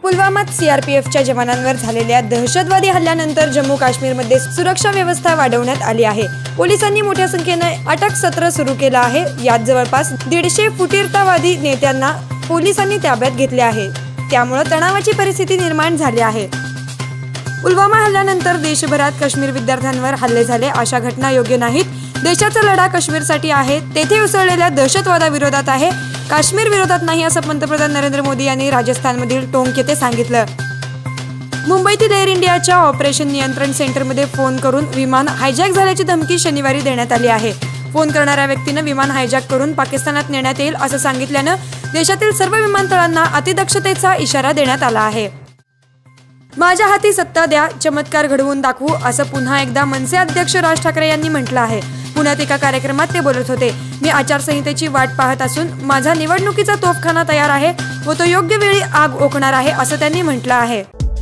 पुलवामात सीआरपीएफच्या जवानांवर झालेल्या दहशतवादी हल्ल्यानंतर जम्मू काश्मीरमध्ये सुरक्षा व्यवस्था वाढवण्यात आली आहे। पोलिसांनी मोठ्या संख्येने अटक सत्र सुरू केलं आहे। यात जवळपास 150 फुटीरतावादी नेत्यांना पोलिसांनी ताब्यात घेतले आहे। त्यामुळे तणावाची परिस्थिती निर्माण झाली आहे। पुलवामा हल्ल्यानंतर देशभरात काश्मीर विद्यार्थ्यांवर हल्ले झाले अशा घटना योग्य नाहीत। देशाचा लढा काश्मीरसाठी आहे, तेथे उसळलेल्या दहशतवादाविरोधात आहे, काश्मीर विरोधात नाही असं पंतप्रधान नरेंद्र मोदी यांनी राजस्थानमधील टोंक येथे सांगितलं। मुंबईतील एअर इंडियाच्या ऑपरेशन नियंत्रण सेंटरमध्ये फोन करून विमान हायजॅक झाल्याची धमकी शनिवारी देण्यात आली आहे। फोन करणाऱ्या व्यक्तीने विमान हायजॅक करून पाकिस्तानात नेण्यात येईल असं सांगितल्यानं देशातील सर्व विमानतळांना अतिदक्षतेचा इशारा देण्यात आला आहे। माझ्या हाती सत्ता द्या, चमत्कार घडवून दाखवू असं पुन्हा एकदा मनसे अध्यक्ष राज ठाकरे यांनी म्हटलं आहे। पुण्यात एका कार्यक्रमात ते बोलत होते। मी आचारसंहितेची वाट पाहत असून माझा निवडणुकीचा तोफखाना तयार आहे व तो योग्य वेळी आग ओकणार आहे असं त्यांनी म्हटलं आहे।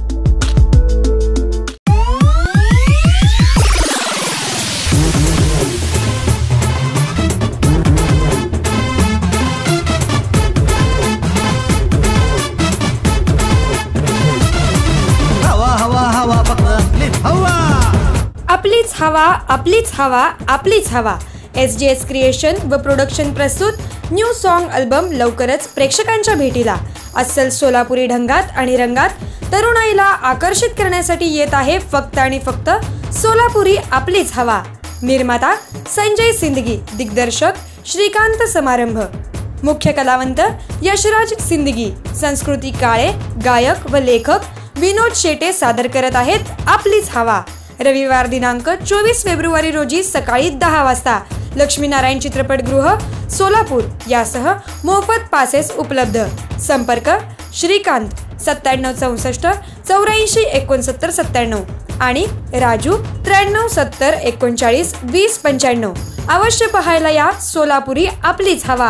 आपलीच हवा, आपलीच हवा, आपलीच हवा। SJS क्रिएशन व प्रोडक्शन प्रस्तुत न्यू सॉन्ग अल्बम लवकरच प्रेक्षकांच्या भेटीला। अस्सल सोलापुरी ढंगात आणि रंगात तरुणाईला आकर्षित करण्यासाठी येत आहे फक्त आणि फक्त सोलापुरी आपलीच हवा। निर्माता संजय सिंदगी, दिग्दर्शक श्रीकांत समारंभ, मुख्य कलावंत यशराज सिंदगी, संस्कृती काळे, गायक व लेखक विनोद शेटे सादर करत आहेत आपलीच हवा। रविवार दिनांक 24 फेब्रुवारी रोजी सकाळी 10 वाजता लक्ष्मीनारायण चित्रपटगृह सोलापूर यासह मोफत पासेस उपलब्ध। संपर्क श्रीकांत 9764 84 69 97 आणि राजू 93 70 39 20 95। अवश्य पाहायला या सोलापुरी आपलीच हवा।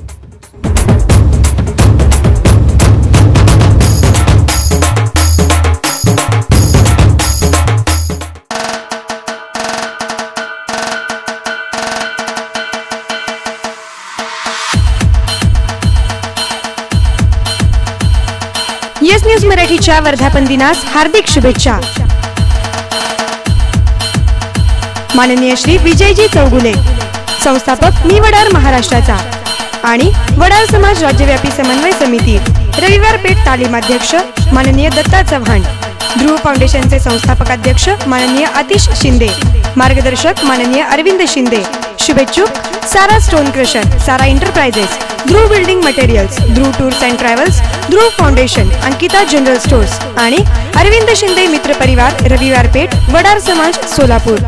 येस न्यूज मराठीच्या वर्धापन दिनास हार्दिक शुभेच्छा। माननीय श्री विजयजी चौगुले, संस्थापक मी वडार महाराष्ट्राचा आणि वडार समाज राज्यव्यापी समन्वय समिती, रविवार पेठ तालीमाध्यक्ष माननीय दत्ता चव्हाण, ध्रुव फाउंडेशनचे संस्थापक अध्यक्ष माननीय आतिश शिंदे, मार्गदर्शक माननीय अरविंद शिंदे, शुभेच्छुक Sara stone crusher, Sara enterprises, Dhruv building materials, Dhruv tours and travels, Dhruv foundation, Ankita general stores आणि अरविंद शिंदे मित्र परिवार, रविवार पेठ, वडार समाज, सोलापूर।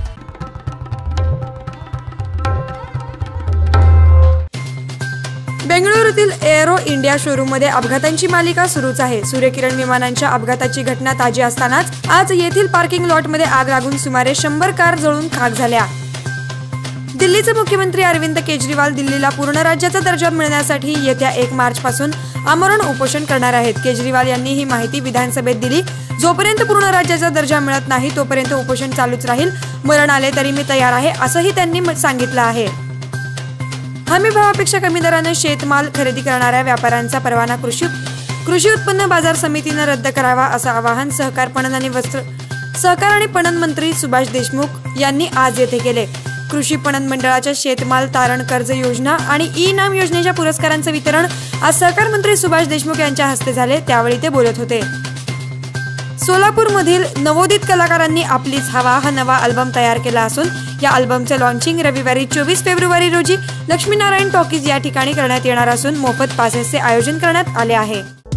बेंगळुरूतील एरो इंडिया शोरूम मध्ये अपघातांची मालिका सुरूच आहे। सूर्यकिरण विमानांच्या अपघाताची घटना ताजी असतानाच आज येथील पार्किंग लॉट मध्ये आग लागून सुमारे 100 कार जळून खाक झाल्या। दिल्लीचे मुख्यमंत्री अरविंद केजरीवाल दिल्लीला पूर्ण राज्याचा दर्जा मिळण्यासाठी येत्या 1 मार्च पासून आमरण उपोषण करणार आहेत। केजरीवाल यांनी ही माहिती विधानसभेत दिली। जोपर्यंत पूर्ण राज्याचा दर्जा मिळत नाही तोपर्यंत उपोषण चालूच राहील, मरण आले तरी मी तयार आहे असंही त्यांनी सांगितलं आहे। हमी भावापेक्षा कमी दराने शेतमाल खरेदी करणाऱ्या व्यापाऱ्यांचा परवाना कृषी उत्पन्न बाजार समितीने रद्द करावा असं आवाहन सहकार आणि पणन मंत्री सुभाष देशमुख यांनी आज येथे केले। कृषी पणन मंडळाच्या शेतमाल तारण कर्ज योजना आणि ई-नाम योजनेच्या पुरस्कारांचे वितरण आज सहकार मंत्री सुभाष देशमुख यांच्या हस्ते झाले, त्यावेळी ते बोलत होते। सोलापूरमधील नवोदित कलाकारांनी आपलीच हवा हा नवा अल्बम तयार केला असून या अल्बमचे लॉन्चिंग रविवारी 24 फेब्रुवारी रोजी लक्ष्मीनारायण टॉकीज या ठिकाणी करण्यात येणार असून मोफत पासेसचे आयोजन करण्यात आले आहे।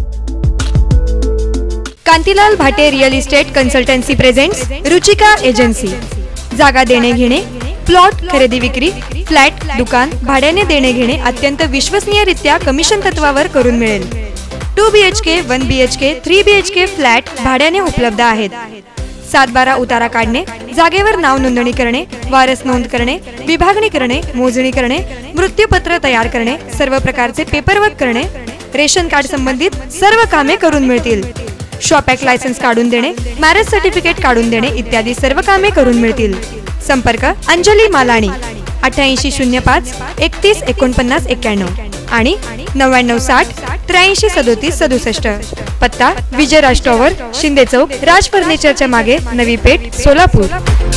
Kantilal Bhate real estate consultancy presents Ruchika agency. जागा देणे घेणे, प्लॉट खरेदी विक्री, फ्लॅट, दुकान भाड्याने देणे घेणे अत्यंत विश्वसनीयरित्या कमिशन तत्वावर करून मिळेल। 2 BHK, 1 BHK, 3 BHK फ्लॅट भाड्याने उपलब्ध आहेत। 7/12 उतारा काढणे, जागेवर नाव नोंदणी करणे, वारस नोंद करणे, विभागणी करणे, मोजणी करणे, मृत्यूपत्र तयार करणे, सर्व प्रकारचे पेपरवर्क करणे, रेशन कार्ड संबंधित सर्व कामे करून मिळतील। शॉप ॲक्ट लायसन्स काढून देणे, मॅरेज सर्टिफिकेट काढून देणे इत्यादी सर्व कामे करून मिळतील। संपर्क अंजली मालाणी 8805 31 49 91 आणि 9960 83 37 67. पत्ता विजय राज टॉवर, शिंदे चौक, राज फर्निचरच्या मागे, नवी पेठ, सोलापूर.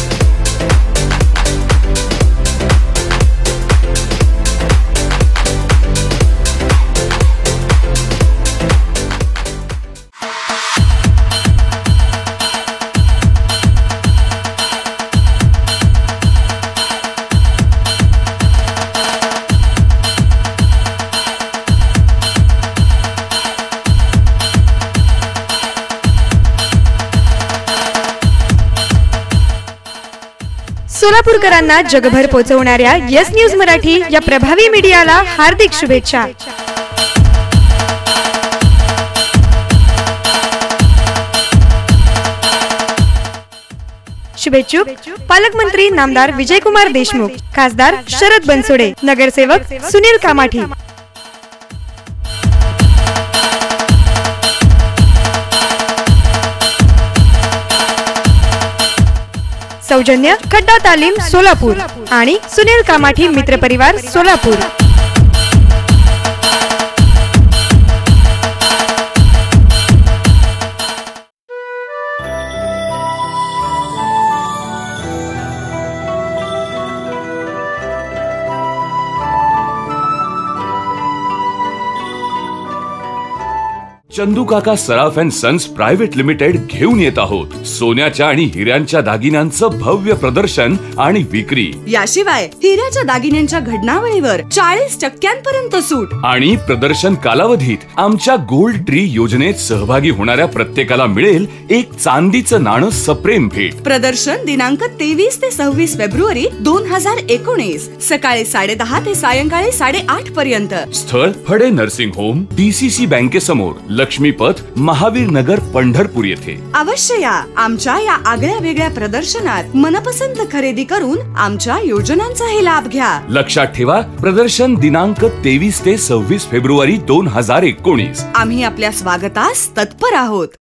सोलापूरकरांना जगभर पोहोचवणाऱ्या यस न्यूज मराठी या प्रभावी मीडियाला हार्दिक शुभेच्छा. शुभेच्छुक पालकमंत्री नामदार विजयकुमार देशमुख, खासदार शरद बनसोडे, नगरसेवक सुनील कामाठी. सौजन्य खड्डा तालीम सोलापूर आणि सुनील कामाठी मित्र परिवार Solapur. Chandu Kaka Saraf and sons private limited घेऊन येत आहोत सोन्याच्या आणि हिऱ्यांच्या दागिन्यांचं भव्य प्रदर्शन आणि विक्री. याशिवाय हिऱ्याच्या दागिन्यांच्या घडणावळीवर 40% सूट आणि प्रदर्शन कालावधीत आमच्या गोल्ड ट्री योजनेत सहभागी होणाऱ्या प्रत्येकाला मिळेल एक चांदीचं नाणं सप्रेम भेट. प्रदर्शन दिनांक 23 ते 26 फेब्रुवारी 2019 सकाळी 10:30 ते सायंकाळी 8:30 पर्यंत. स्थळ फडे नर्सिंग होम, DCC बँकेसमोर, लक्ष्मीपथ, महावीर नगर, पंढरपूर येथे. अवश्य या. आमच्या या आगळ्या वेगळ्या प्रदर्शनात मनपसंत खरेदी करून आमच्या योजनांचाही लाभ घ्या. लक्षात ठेवा, प्रदर्शन दिनांक 23 ते 26 फेब्रुवारी 2019. आम्ही आपल्या स्वागतास तत्पर आहोत.